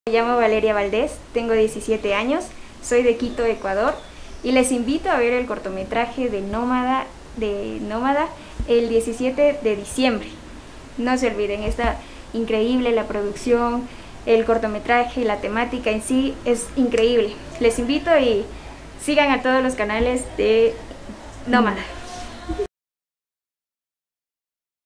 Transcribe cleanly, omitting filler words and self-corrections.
Me llamo Valeria Valdés, tengo 17 años, soy de Quito, Ecuador, y les invito a ver el cortometraje de Nómada el 17 de diciembre. No se olviden, está increíble la producción, el cortometraje, la temática en sí es increíble. Les invito y sigan a todos los canales de Nómada.